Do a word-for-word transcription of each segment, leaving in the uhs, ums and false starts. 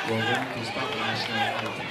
will win to start the national anthem.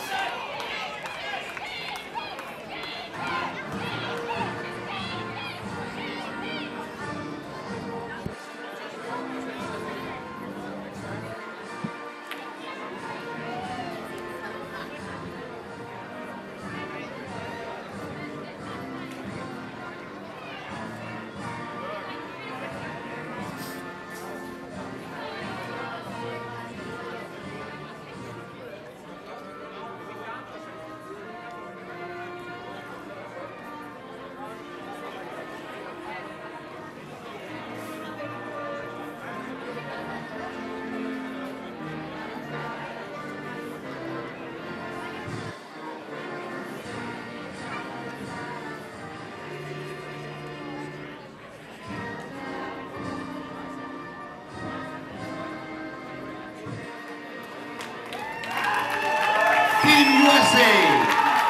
Team U S A.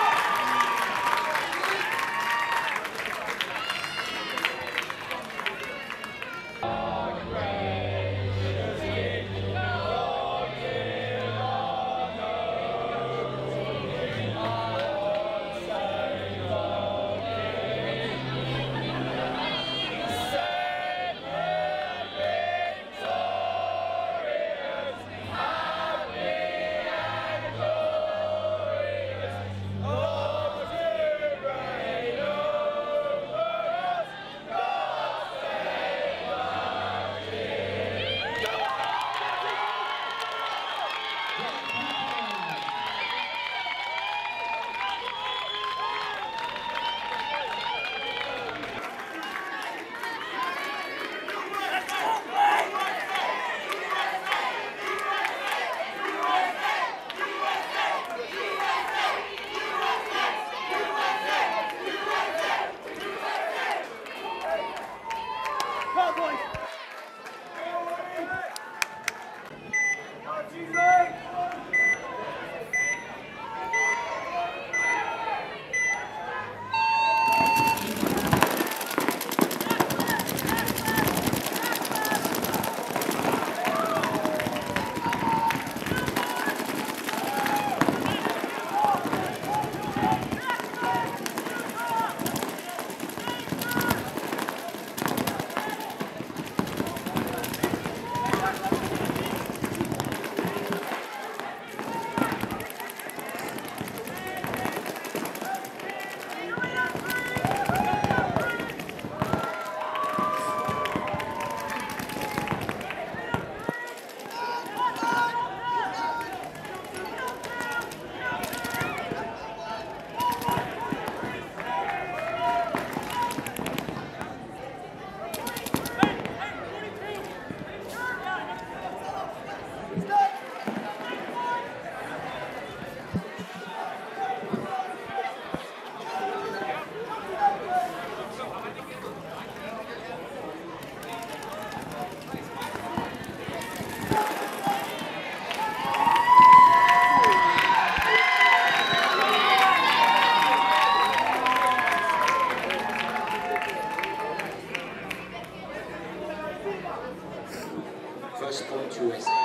First point U S A.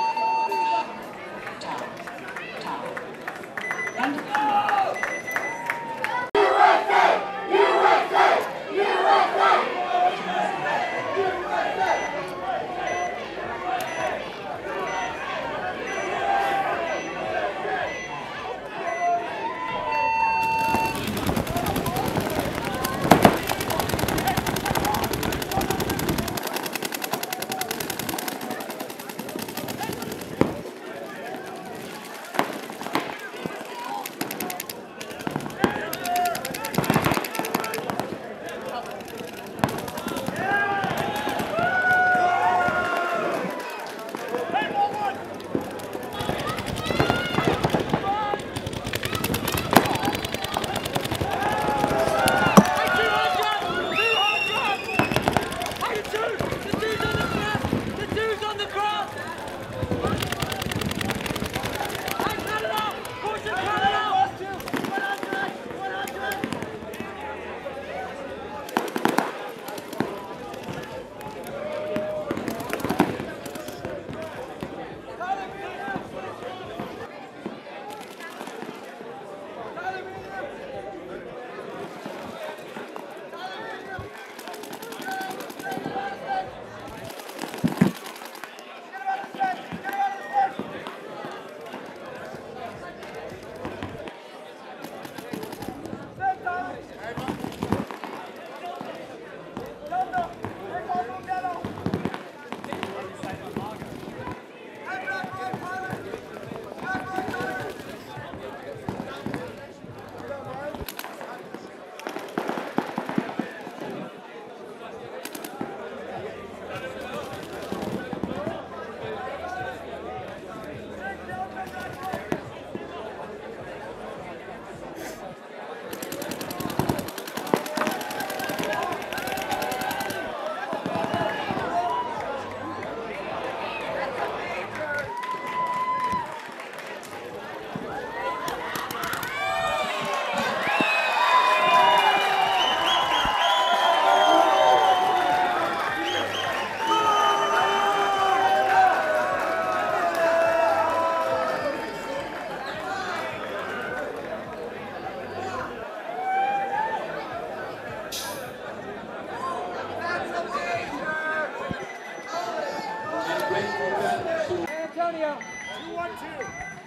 Antonio. two one two.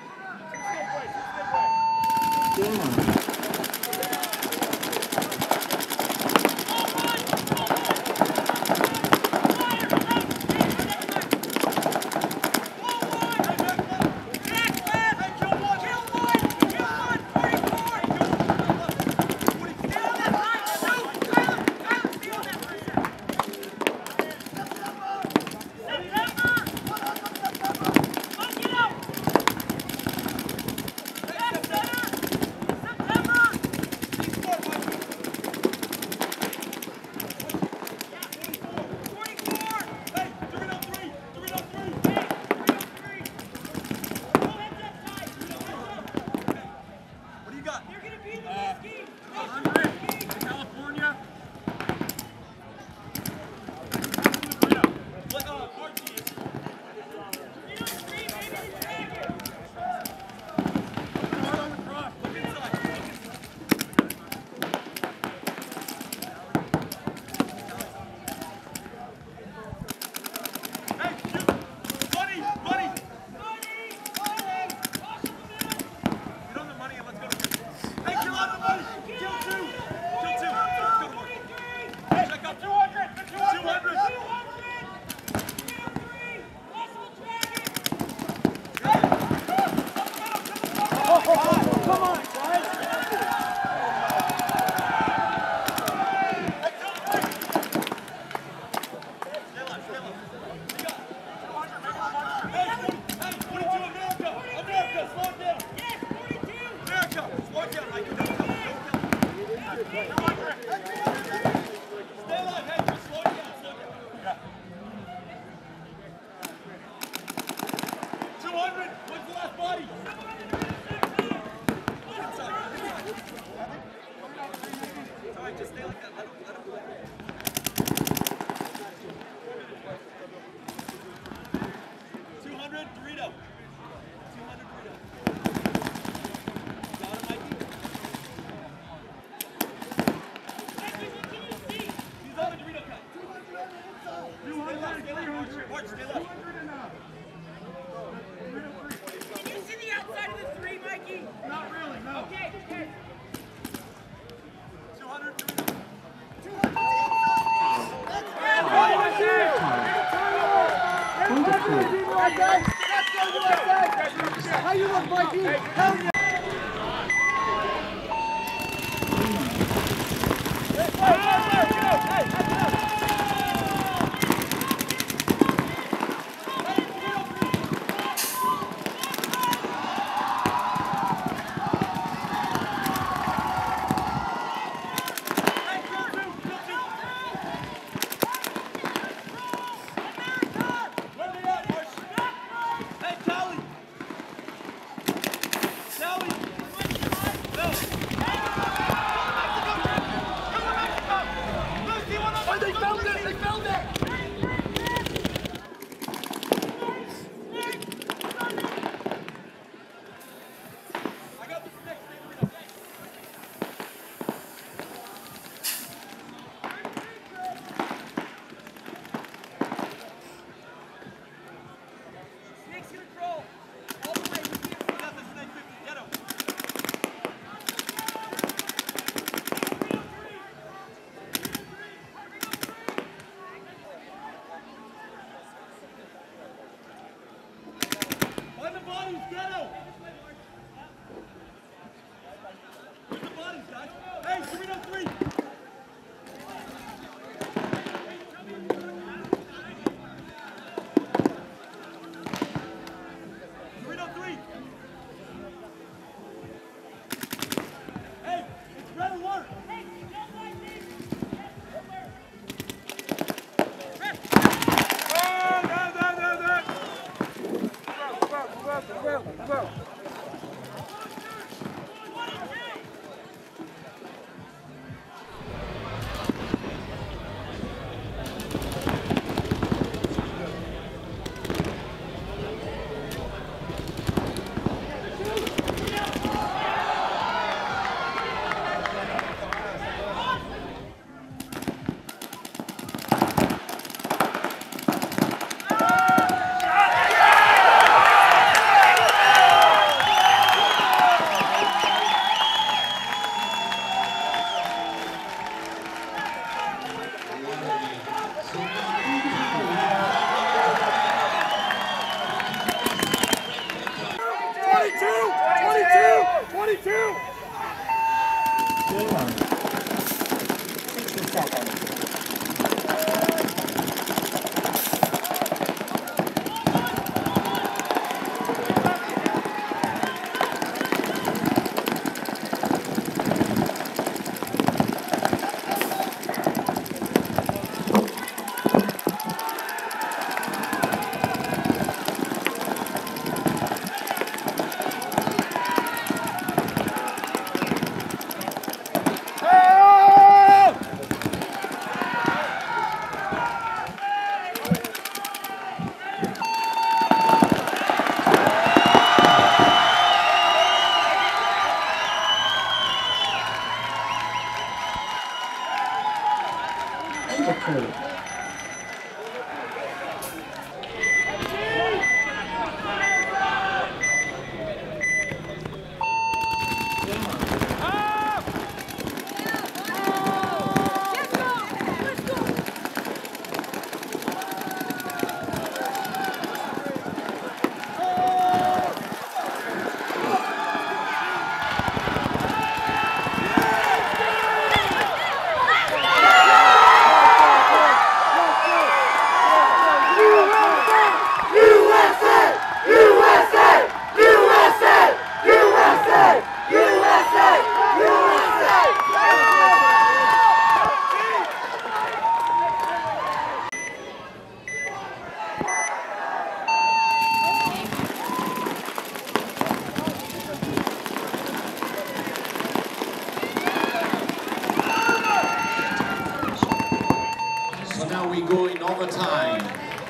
Two stay away. Two stay away. Yeah. How you look, Mikey? Hell yeah! Go, go, go. So now we go in overtime.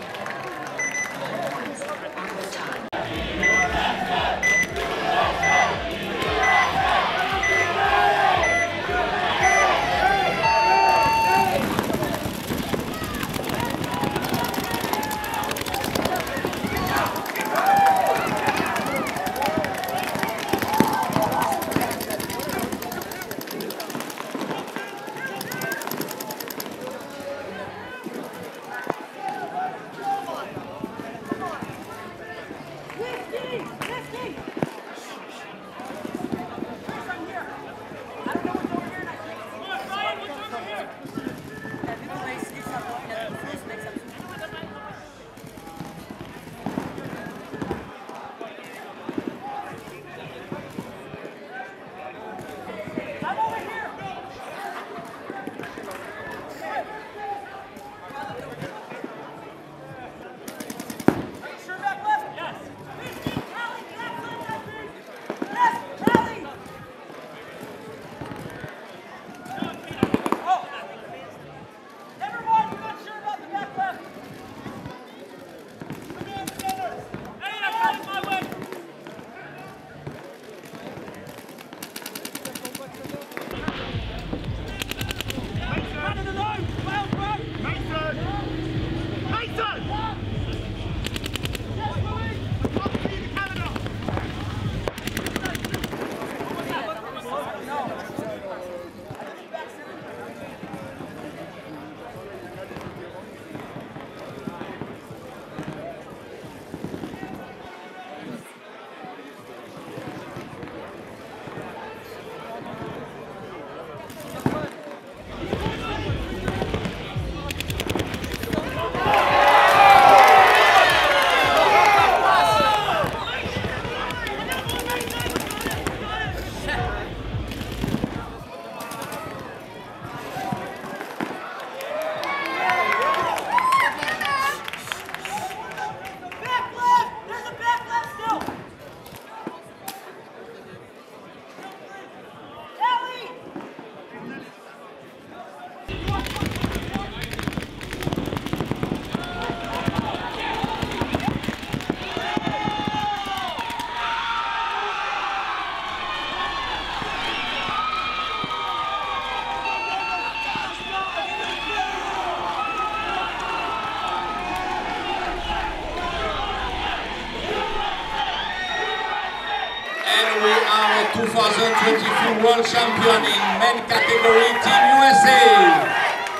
two thousand twenty-three World Champion in men category, Team U S A.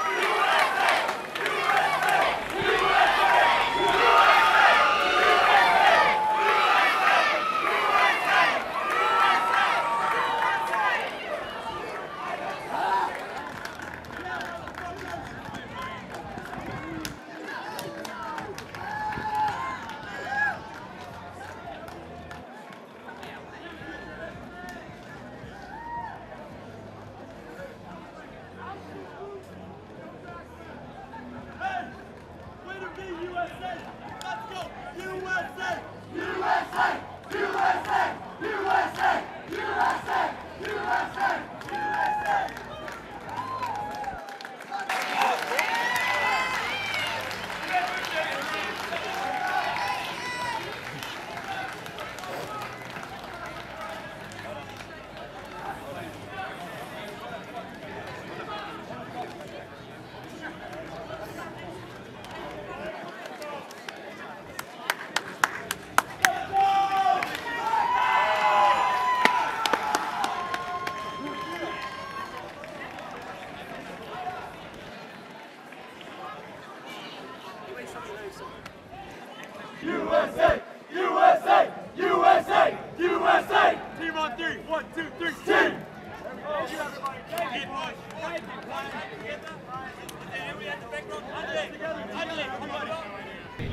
U S A! U S A! U S A! U S A! Team on three. One, two, three, team! Thank you, everybody. Thank you. Thank you. Together. Everybody at the back row. Together. Together.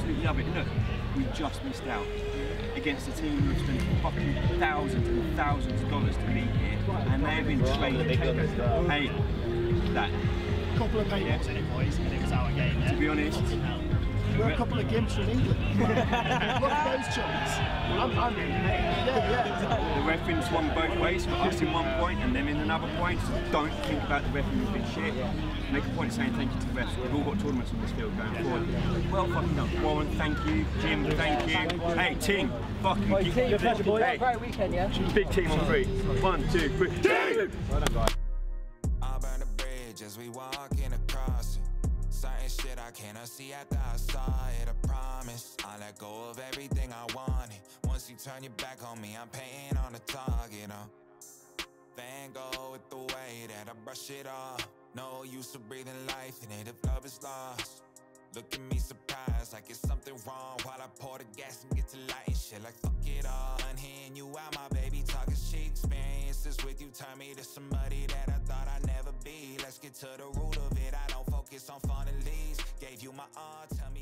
absolutely love it. And look, we just missed out against a team who have spent fucking thousands and thousands of dollars to meet here, and they've been training. Hey, that. Couple of paintballs Yeah. in it, boys, and it was our game. Yeah? To be honest, we're a couple of gimps from England. Look at those chunks. I'm, I'm really yeah, yeah. the refereeing swung both ways for us in one point and them in another point. So don't think about the refereeing as being shit. Make a point of saying thank you to the refs. We've all got tournaments on this field going forward. Well fucking done. Warren, thank you. Jim, thank you. Hey, team, fucking Hey, team, good pleasure, boys. Hey, Great weekend, yeah? big team on three. One, two, three. Team! Well done, guys. I'll burn the bridge as we walking across it. Certain shit I cannot see after I saw it. I promise I'll let go of everything I wanted. Once you turn your back on me, I'm painting on the target. Uh. Van Gogh with the way that I brush it off. No use of breathing life in it if love is lost. Look at me surprised like it's something wrong while I pour the gas and get to light and shit like fuck it all. I'm hearing you out, my baby, talking shit. Experiences with you turn me to somebody that I thought I'd never be. Let's get to the root of it. I don't focus on fun and leads. Gave you my all, tell me